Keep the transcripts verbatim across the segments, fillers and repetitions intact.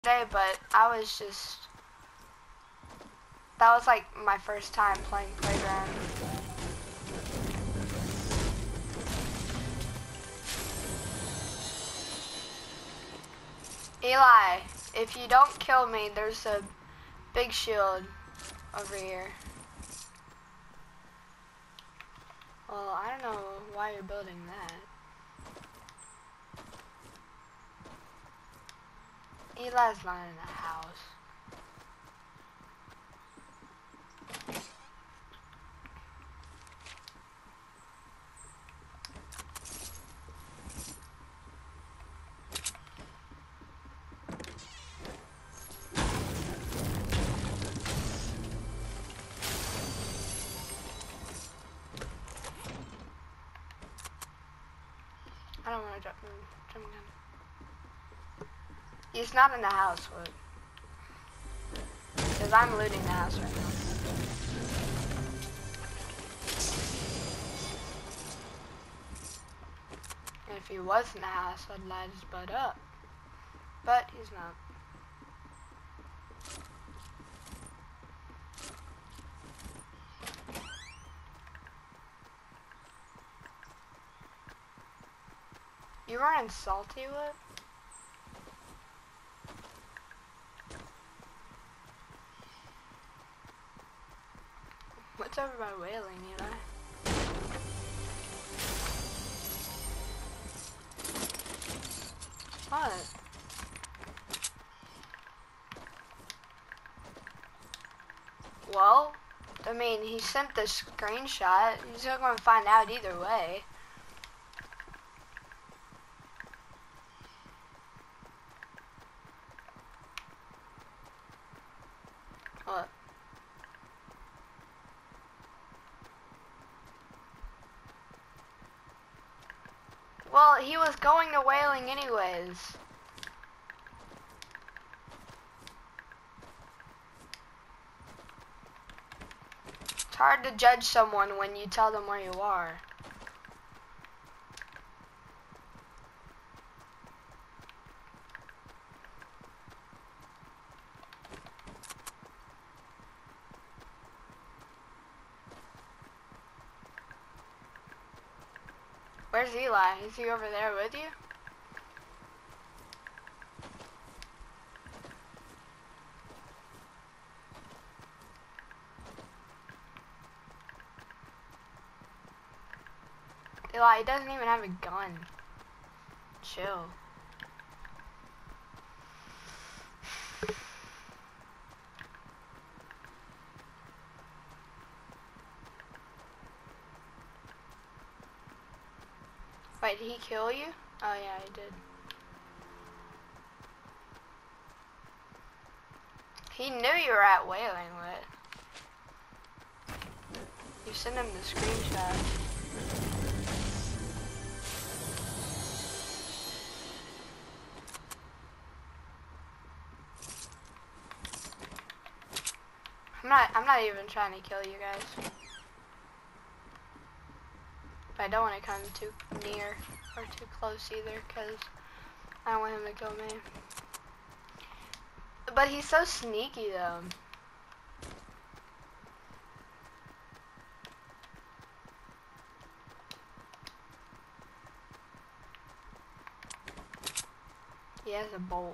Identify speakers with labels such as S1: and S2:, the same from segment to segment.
S1: day, but I was just, that was like my first time playing Playground. Eli, if you don't kill me, there's a big shield over here. Well, I don't know why you're building that. Eli's not in the house. I don't want to jump in. Jump in. He's not in the house, what? Because I'm looting the house right now. And if he was in the house, I'd light his butt up. But he's not. You weren't in Saltywood? What's over by Wailing, Eli? What? Well, I mean, he sent the screenshot. He's not going to find out either way. What? Well, he was going to Wailing anyways. It's hard to judge someone when you tell them where you are. Where's Eli? Is he over there with you? Eli, he doesn't even have a gun. Chill. Wait, did he kill you? Oh yeah, he did. He knew you were at Wailing, what? You sent him the screenshot. I'm not, I'm not even trying to kill you guys. But I don't want to come too near or too close either, because I don't want him to kill me. But he's so sneaky though. He has a bolt.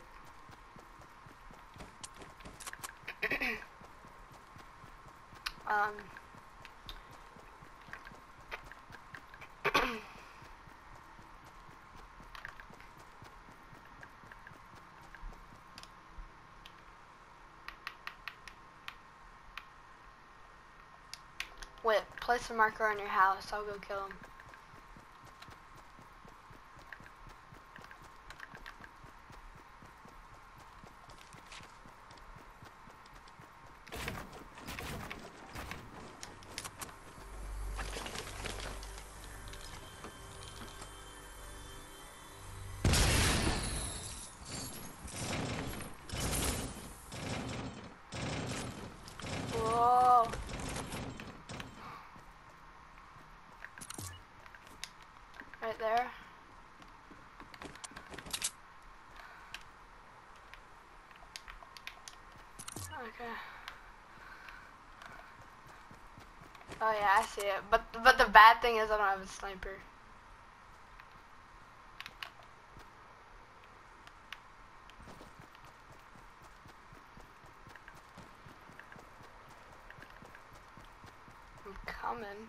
S1: um. Wait, place a marker on your house. I'll go kill him. Whoa. Okay. Oh yeah, I see it. But but the bad thing is I don't have a sniper. I'm coming.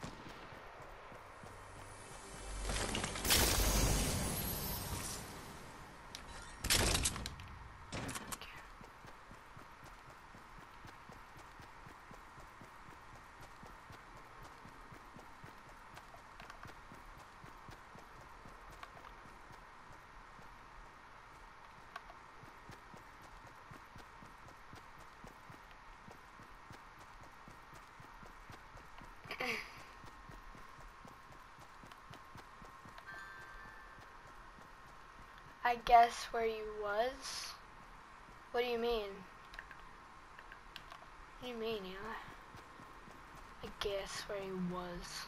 S1: I guess where you was? What do you mean? What do you mean, Eli? I guess where he was.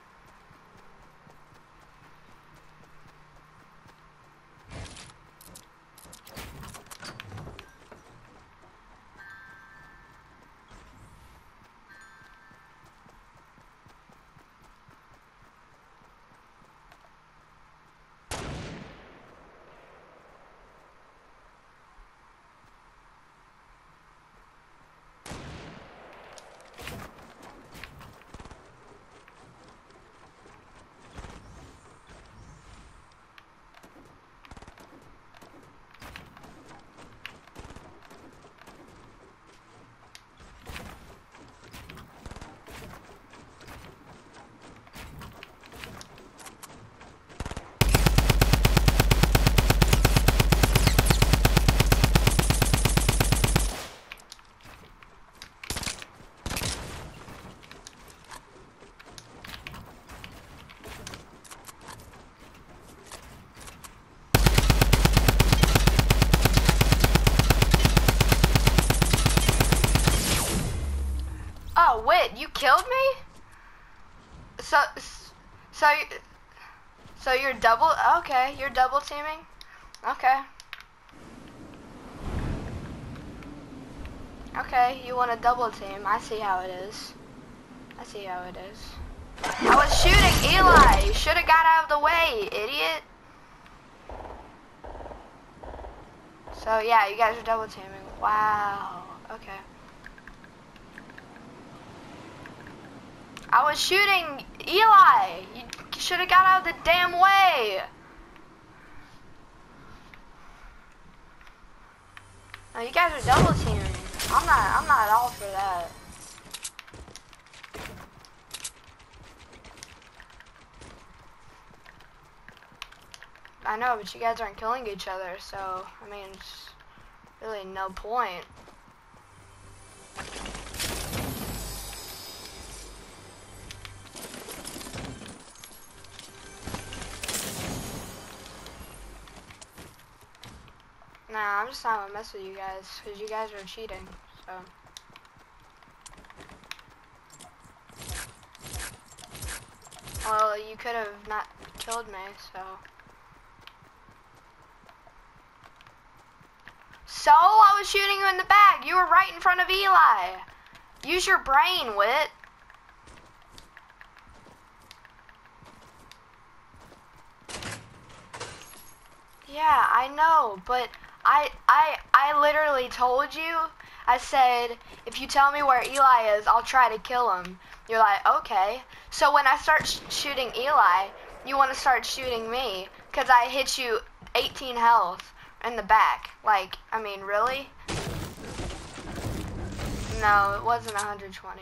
S1: Oh, wait, you killed me? So, so, so you're double, okay, you're double teaming? Okay. Okay, you want a double team. I see how it is. I see how it is. I was shooting Eli. You should have got out of the way, idiot. So, yeah, you guys are double teaming. Wow. Okay. I was shooting Eli. You should have got out of the damn way. No, you guys are double teaming. I'm not. I'm not all for that. I know, but you guys aren't killing each other, so I mean, it's really no point. Nah, I'm just not gonna mess with you guys, because you guys are cheating, so. Well, you could have not killed me, so. So, I was shooting you in the back. You were right in front of Eli. Use your brain, Wit. Yeah, I know, but I, I, I literally told you, I said, if you tell me where Eli is, I'll try to kill him. You're like, okay. So when I start sh shooting Eli, you want to start shooting me, because I hit you eighteen health in the back. Like, I mean, really? No, it wasn't one hundred twenty.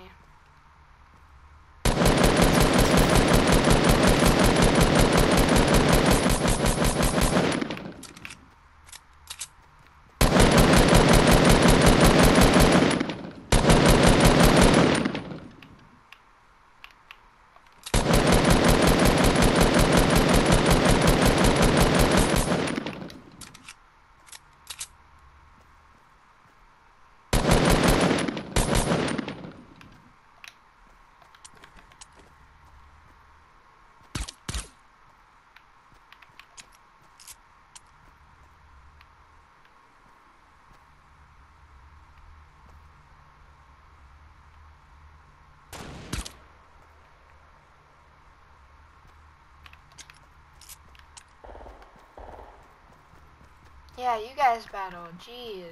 S1: Yeah, you guys battle. Jeez.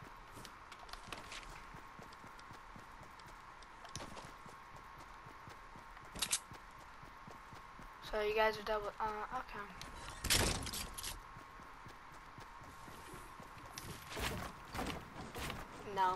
S1: So you guys are double. Uh, okay. No.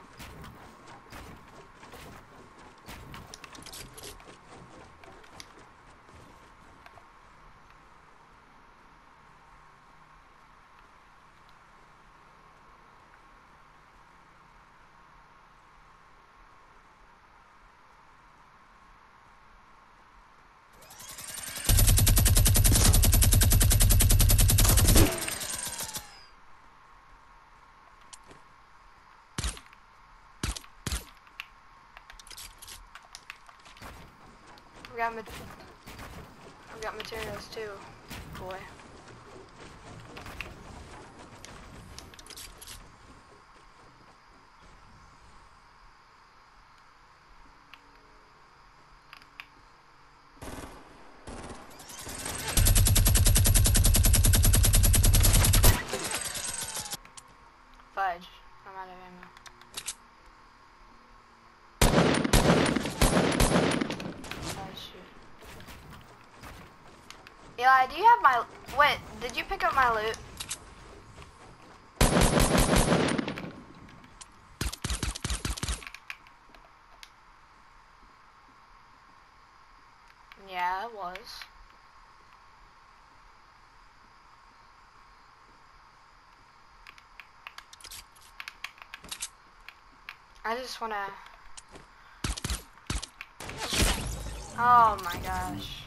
S1: We got, ma we got materials too, boy. Fudge. I'm out of ammo. Eli, do you have my... Wait, did you pick up my loot? Yeah, it was. I just wanna... Oh my gosh.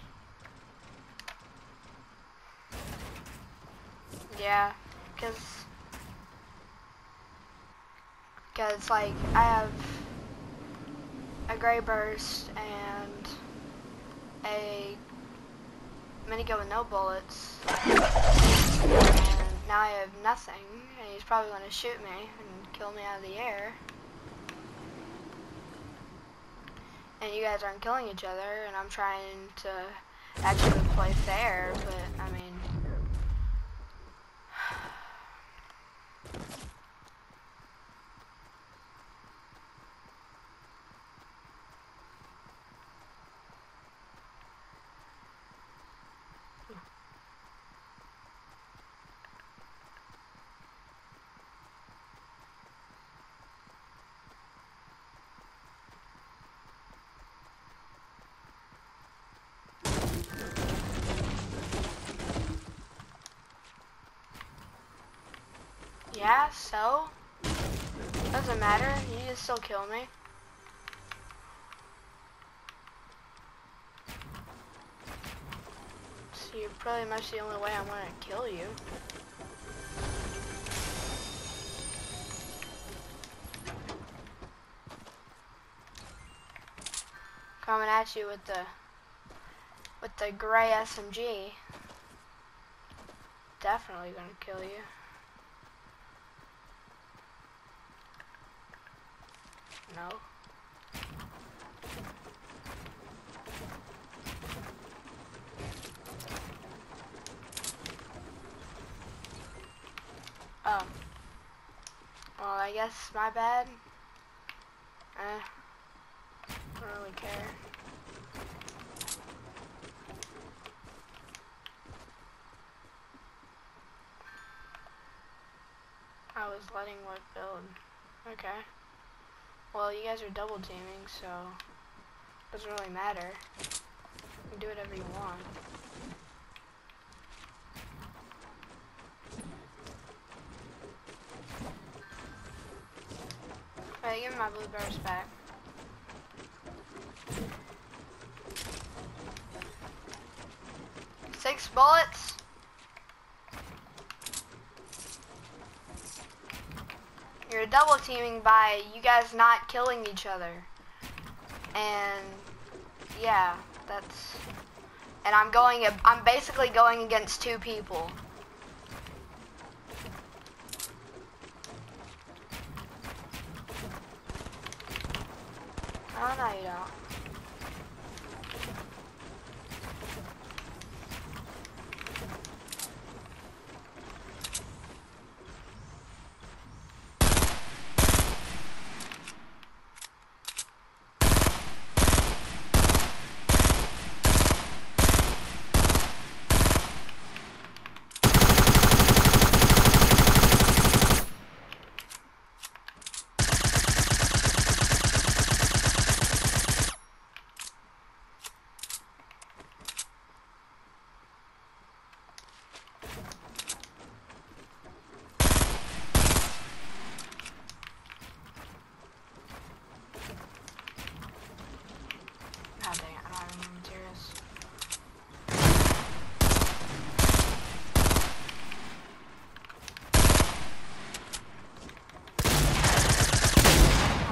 S1: Yeah, cause, cause like I have a gray burst and a minigun with no bullets, and now I have nothing, and he's probably gonna shoot me and kill me out of the air. And you guys aren't killing each other, and I'm trying to actually play fair, but I mean. Yeah, so? Doesn't matter, you can still kill me. So you're pretty much the only way I'm gonna kill you. Coming at you with the with the gray S M G. Definitely gonna kill you. No. Oh. Well, I guess my bad. Eh. I don't really care. I was letting what build. Okay. Well, you guys are double teaming, so it doesn't really matter. You can do whatever you want. Alright, give me my blue burst back. Six bullets. You're double teaming by you guys not killing each other. And yeah, that's, and I'm going, I'm basically going against two people. Oh no, you don't.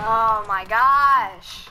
S1: Oh my gosh.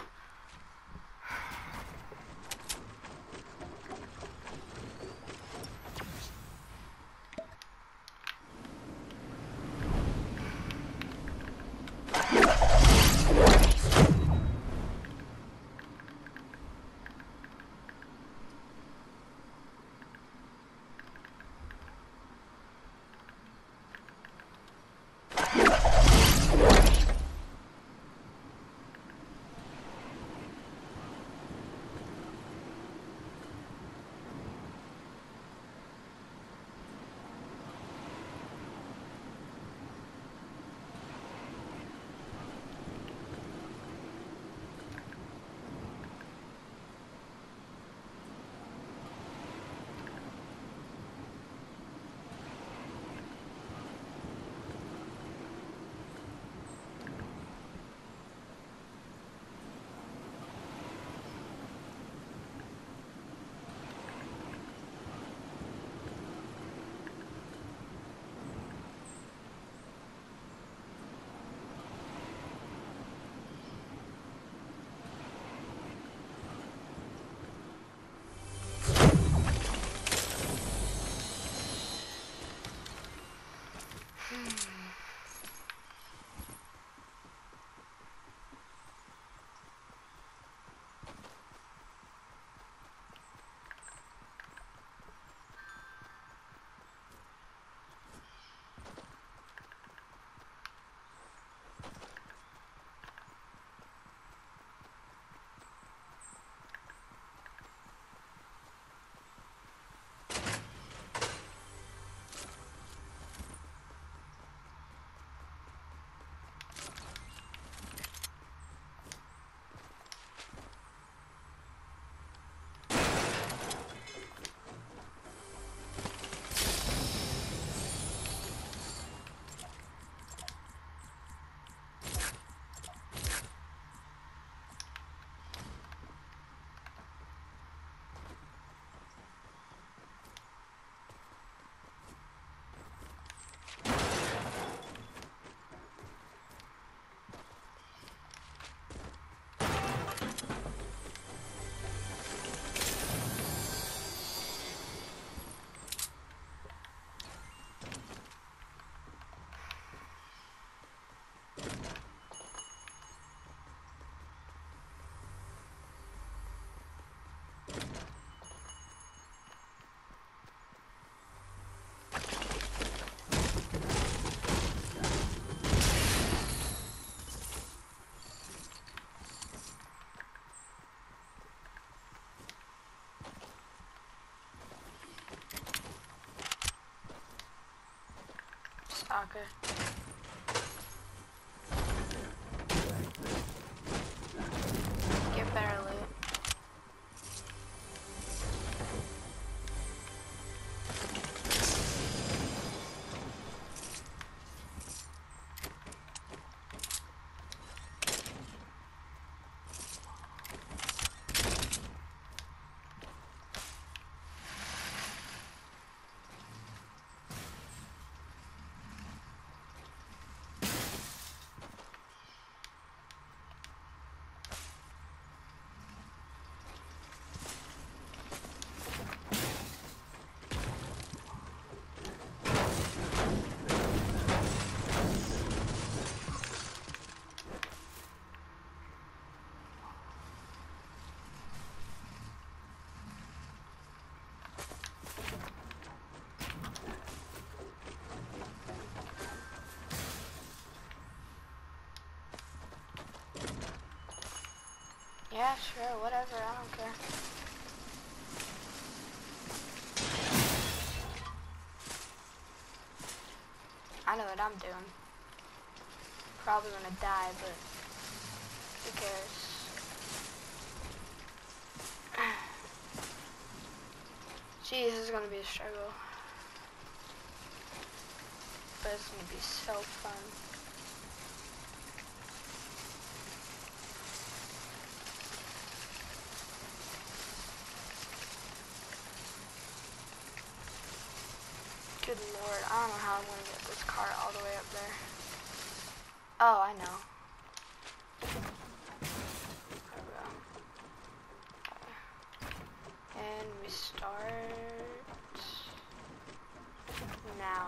S2: Soccer. Get better loot. Yeah, sure, whatever, I don't care. I know what I'm doing. Probably gonna die, but who cares? Jeez, this is gonna be a struggle. But it's gonna be so fun. Good lord, I don't know how I'm gonna get this car all the way up there. Oh, I know.
S1: we start now?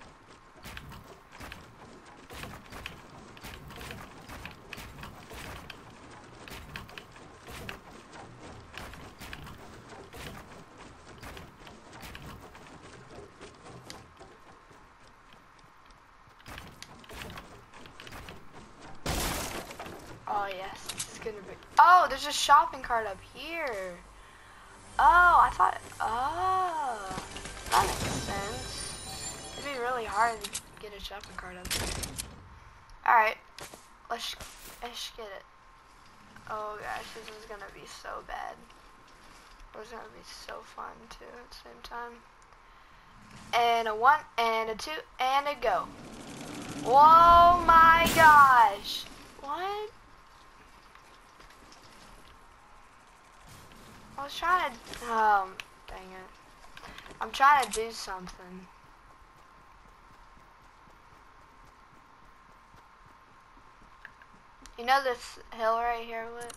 S1: Oh yes, this is gonna be. Oh, there's a shopping cart up here. Oh, I thought. Oh, that makes sense. It'd be really hard to get a shopping cart up there. All right, let's let's get it. Oh gosh, this is gonna be so bad. It's gonna be so fun too at the same time. And a one, and a two, and a go. Whoa, my gosh! What? I was trying to, um, dang it. I'm trying to do something. You know this hill right here, Lit?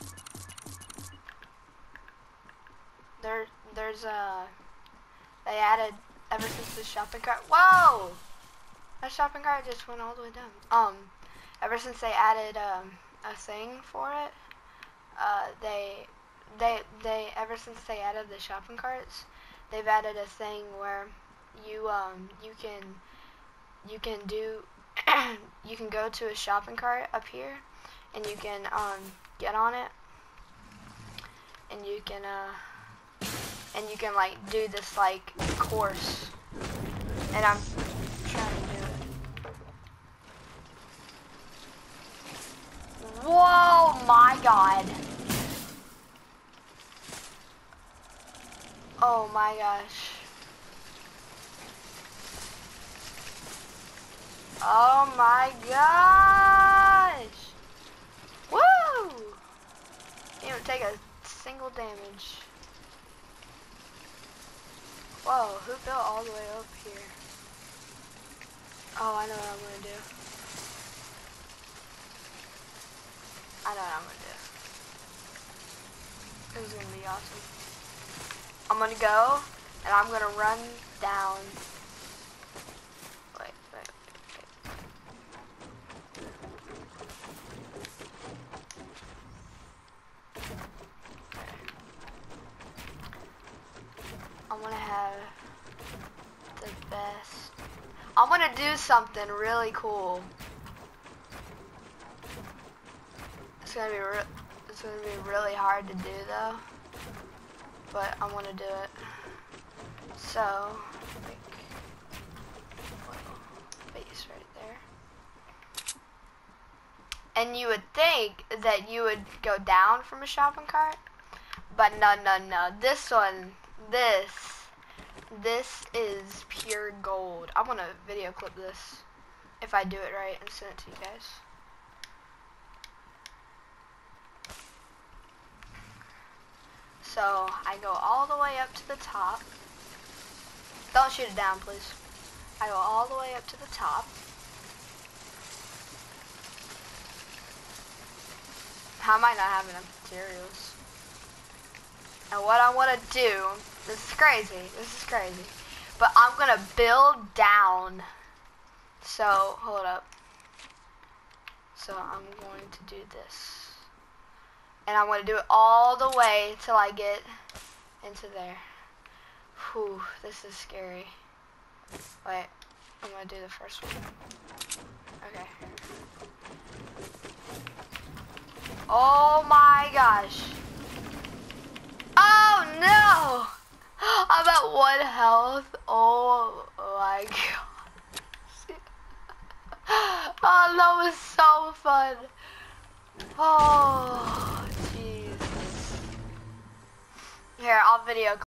S1: There, there's a, they added, ever since the shopping cart, whoa! That shopping cart just went all the way down. Um, ever since they added, um, a thing for it, uh, they, They, they, ever since they added the shopping carts, they've added a thing where you, um, you can, you can do, you can go to a shopping cart up here, and you can, um, get on it, and you can, uh, and you can, like, do this, like, course, and I'm trying to do it. Whoa, my God. Oh my gosh. Oh my gosh. Woo! Didn't even take a single damage. Whoa, who built all the way up here? Oh, I know what I'm gonna do. I know what I'm gonna do. This is gonna be awesome. I'm gonna go, and I'm gonna run down. Wait, wait, wait. Okay. I'm gonna have the best. I'm gonna do something really cool. It's gonna be re it's gonna be really hard to do though. But I want to do it. So, like, base right there. And you would think that you would go down from a shopping cart, but no, no, no. This one, this, this is pure gold. I'm gonna video clip this if I do it right and send it to you guys. So I go all the way up to the top. Don't shoot it down, please. I go all the way up to the top. I might not have enough materials. And what I want to do, this is crazy, this is crazy, but I'm going to build down. So, hold up. So I'm going to do this. And I'm going to do it all the way till I get into there. Whew, this is scary. Wait, I'm going to do the first one. Okay. Oh my gosh. Oh no! I'm at one health. Oh my god. Oh, that was so fun. Oh, Jesus. Here, I'll video